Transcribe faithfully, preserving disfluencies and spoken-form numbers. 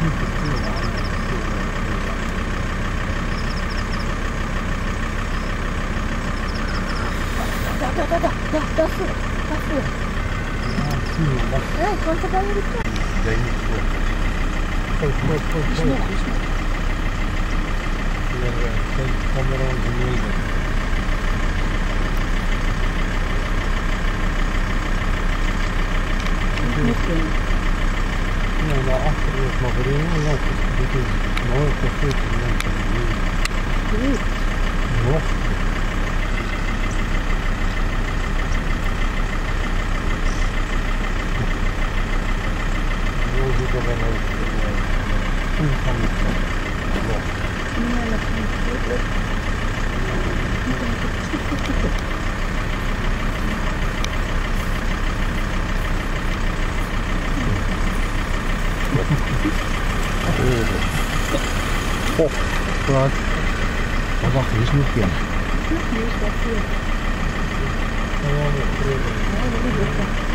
Da, da, da, da, da, da su, da su. E, koliko da je to? Da je ništa. Poj, poj, poj, poj. Išmjela, išmjela. Jer sad kamerom za ne ide. Ne, da, ako smo vremenu, znači, biti nove posjeći, znači, Vidi. Nošće. Može da ga naučiti, sam sam Nije na putu. Oh, Croc. Oh, wacht, hier is nog een. Hier is dat hier. Ja, dat is Ja, dat is het.